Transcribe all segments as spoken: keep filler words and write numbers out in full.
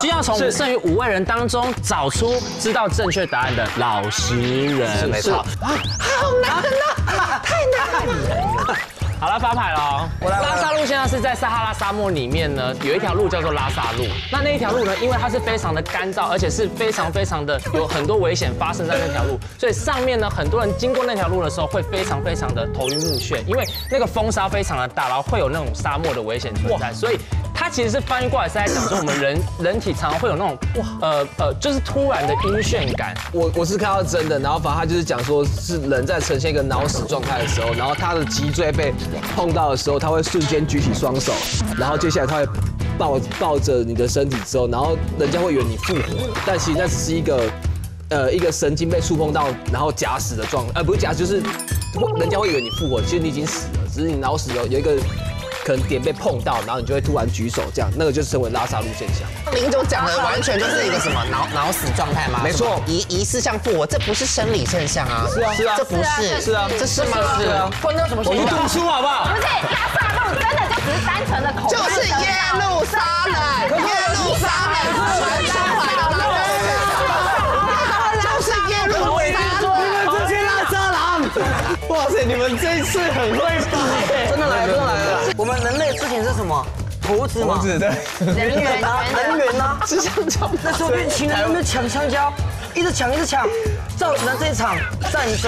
就要从剩余五位人当中找出知道正确答案的老实人。 没错。 好难啊，太难了。 好了，发牌喽！拉萨路现在是在撒哈拉沙漠里面呢，有一条路叫做拉萨路。那那一条路呢，因为它是非常的干燥，而且是非常非常的有很多危险发生在那条路，所以上面呢，很多人经过那条路的时候会非常非常的头晕目眩，因为那个风沙非常的大，然后会有那种沙漠的危险存在，所以。它其实是翻译过来是在讲说，我们人人体常常会有那种哇呃呃，就是突然的晕眩感。 我我是看到真的，然后反正他就是讲说是人在呈现一个脑死状态的时候，然后他的脊椎被碰到的时候，他会瞬间举起双手，然后接下来他会抱抱着你的身体之后，然后人家会以为你复活，但其实那只是一个呃一个神经被触碰到，然后假死的状，呃不是假死，就是人家会以为你复活，其实你已经死了，只是你脑死有有一个。可能点被碰到，然后你就会突然举手，这样那个就称为拉萨路现象。 林总讲的完全就是一个什么脑脑死状态吗？ 没错， 疑疑似像复活，这不是生理现象啊。 是啊，是啊， 这不是， 是啊， 这是吗？ 是啊， 关那什么？ 我去读书好不好？ 不是拉萨路，真的就只是单纯的口。 就是耶路撒冷，耶路撒冷传出来的那个，就是耶路撒冷。 这些拉撒郎，哇塞，你们这一次很会发， 真的来了，真的来了。我们人类之前是什么？猴子嘛， 猴子对， 人猿啊，人猿啊， 吃香蕉。 那时候变情人在那边抢香蕉，一直抢一直抢，造成了这一场战争。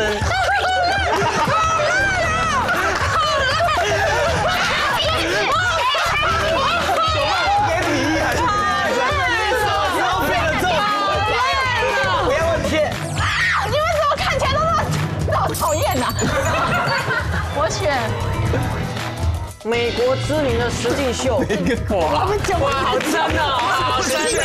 不要问天啊！你为什么看起来都那么那么讨厌呢？我选。 美国知名的实境秀， 哇，他们讲话好真哦，好真